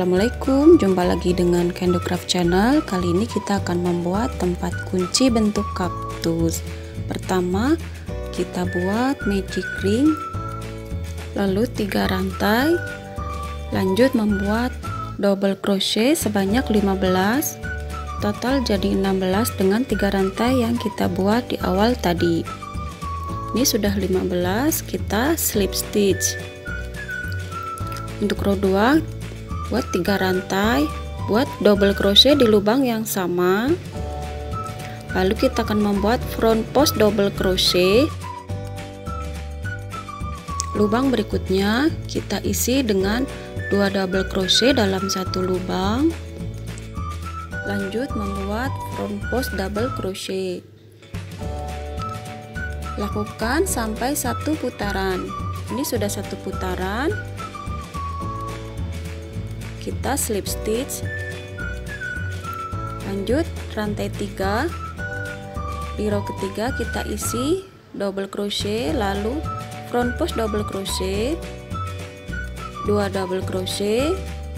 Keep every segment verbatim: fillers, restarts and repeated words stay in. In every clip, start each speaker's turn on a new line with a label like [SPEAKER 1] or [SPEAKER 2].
[SPEAKER 1] Assalamualaikum, jumpa lagi dengan Kendocraft Channel. Kali ini kita akan membuat tempat kunci bentuk kaktus. Pertama, kita buat magic ring, lalu tiga rantai, lanjut membuat double crochet sebanyak lima belas, total jadi enam belas dengan tiga rantai yang kita buat di awal tadi. Ini sudah lima belas, kita slip stitch. Untuk row dua, buat tiga rantai, buat double crochet di lubang yang sama, lalu kita akan membuat front post double crochet. Lubang berikutnya kita isi dengan dua double crochet dalam satu lubang, lanjut membuat front post double crochet. Lakukan sampai satu putaran. Ini sudah satu putaran, kita slip stitch, lanjut rantai tiga, di row ketiga kita isi double crochet, lalu front post double crochet, dua double crochet,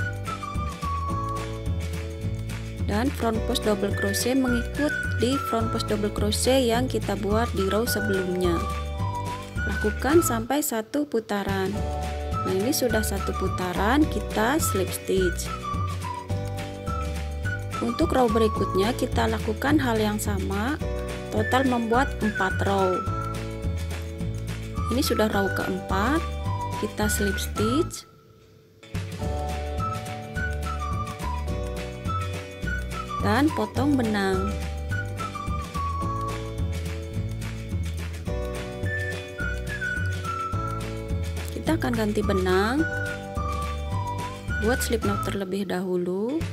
[SPEAKER 1] dan front post double crochet mengikut di front post double crochet yang kita buat di row sebelumnya. Lakukan sampai satu putaran. Nah, ini sudah satu putaran, kita slip stitch. Untuk row berikutnya kita lakukan hal yang sama, total membuat empat row. Ini sudah row keempat, kita slip stitch. Dan potong benang. Kita akan ganti benang, buat slip knot terlebih dahulu.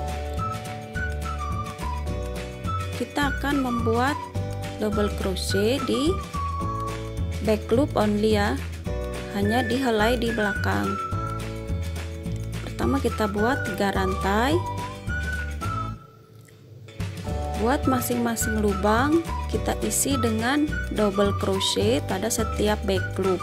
[SPEAKER 1] Kita akan membuat double crochet di back loop only ya, hanya dihelai di belakang. Pertama kita buat tiga rantai, buat masing-masing lubang kita isi dengan double crochet pada setiap back loop.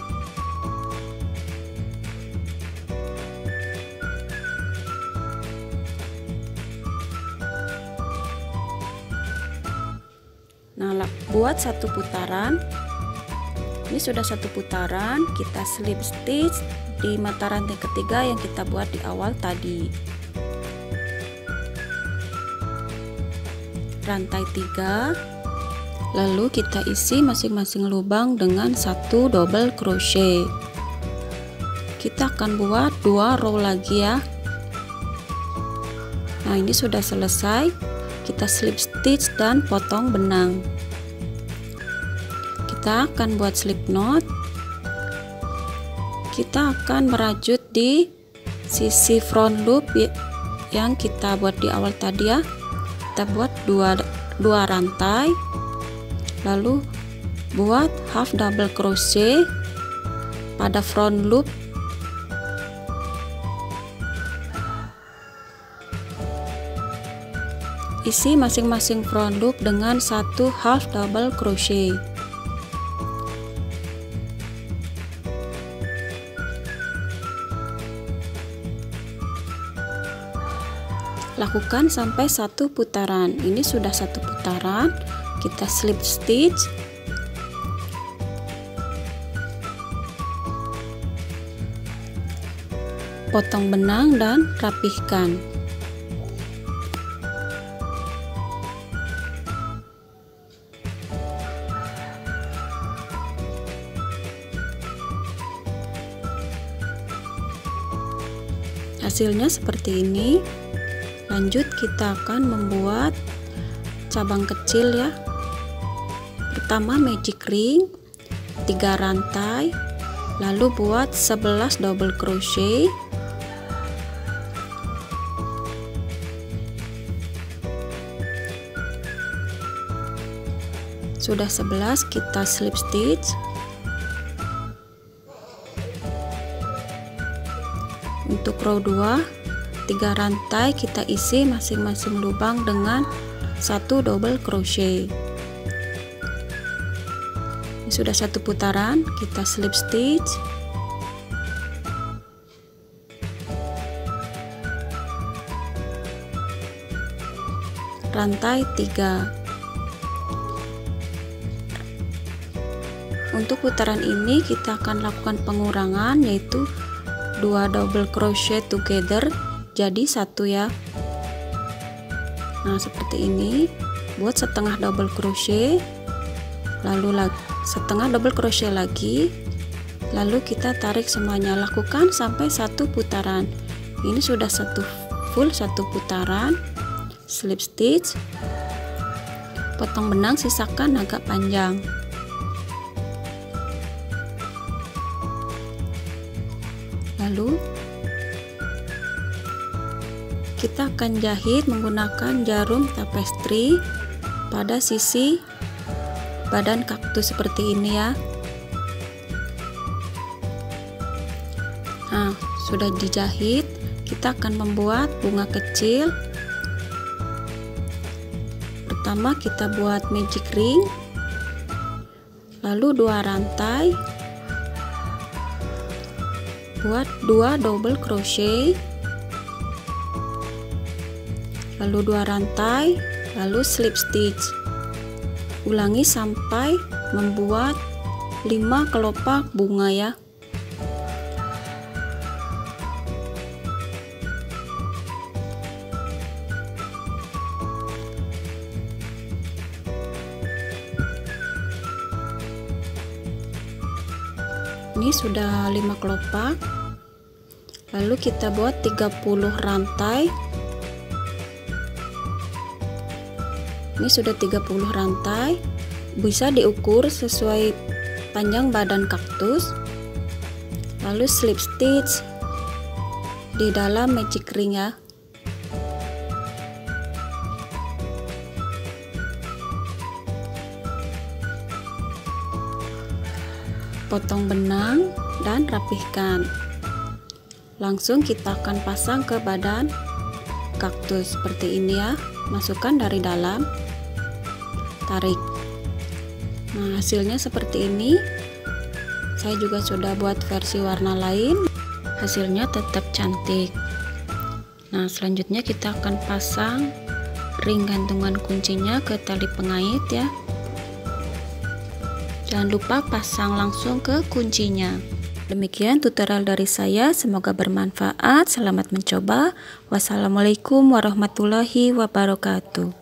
[SPEAKER 1] Nah, buat satu putaran. Ini sudah satu putaran, kita slip stitch di mata rantai ketiga yang kita buat di awal tadi. Rantai tiga, lalu kita isi masing-masing lubang dengan satu double crochet. Kita akan buat dua row lagi ya. Nah, ini sudah selesai, kita slip stitch dan potong benang. Kita akan buat slip knot. Kita akan merajut di sisi front loop yang kita buat di awal tadi ya. Kita buat dua, dua rantai, lalu buat half double crochet pada front loop. Isi masing-masing front loop dengan satu half double crochet. Lakukan sampai satu putaran. Ini sudah satu putaran, kita slip stitch. Potong benang dan rapihkan. Hasilnya seperti ini. Lanjut kita akan membuat cabang kecil ya. Pertama magic ring, tiga rantai, lalu buat sebelas double crochet. Sudah sebelas, kita slip stitch. Untuk row dua, tiga rantai kita isi masing-masing lubang dengan satu double crochet. Ini sudah satu putaran, kita slip stitch. rantai tiga. Untuk putaran ini kita akan lakukan pengurangan, yaitu dua double crochet together jadi satu ya. Nah, seperti ini. Buat setengah double crochet, lalu lagi setengah double crochet lagi, lalu kita tarik semuanya. Lakukan sampai satu putaran. Ini sudah satu full satu putaran. Slip stitch, potong benang, sisakan agak panjang. Lalu kita akan jahit menggunakan jarum tapestry pada sisi badan kaktus seperti ini ya. Nah, sudah dijahit, kita akan membuat bunga kecil. Pertama kita buat magic ring, lalu dua rantai, buat dua double crochet, lalu dua rantai, lalu slip stitch. Ulangi sampai membuat lima kelopak bunga ya. Ini sudah lima kelopak. Lalu kita buat tiga puluh rantai. Ini sudah tiga puluh rantai. Bisa diukur sesuai panjang badan kaktus. Lalu slip stitch di dalam magic ring ya. Potong benang dan rapihkan. Langsung kita akan pasang ke badan kaktus seperti ini ya. Masukkan dari dalam, tarik. Nah, hasilnya seperti ini. Saya juga sudah buat versi warna lain, hasilnya tetap cantik. Nah, selanjutnya kita akan pasang ring gantungan kuncinya ke tali pengait ya. Jangan lupa pasang langsung ke kuncinya. Demikian tutorial dari saya, semoga bermanfaat. Selamat mencoba. Wassalamualaikum warahmatullahi wabarakatuh.